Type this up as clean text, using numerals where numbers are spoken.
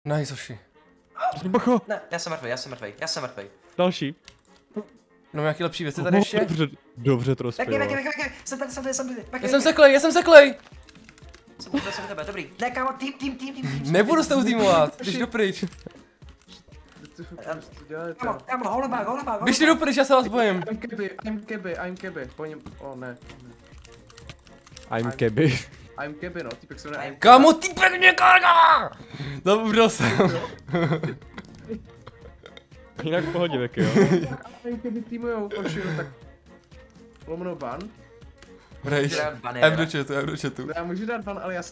Nice, hoši. Bacho. Ne, já jsem mrtvej. Další. No nějaký lepší věci tady ještě? Dobře to Taky, rozpělo. jsem tady. Já jsem seklej. Jsem u tebe, dobrý. Ne, kámo, tým. Nebudu s tou týmovat, běž do pryč. Kámo, holebák. Běžte do pryč, já se vás bojím. I'm Keby, po něm, ne. I'm Keby. I'm Keby, no, týpek se jmenuje I'm Kámo, týpek mě karga! Dobrý jsem. Jinak v pohodě, Veky, jo. I'm Keby týmujou, oši, no tak. Lomeno ban. Rejš, F do chatu. Já můžu dát ban, ale já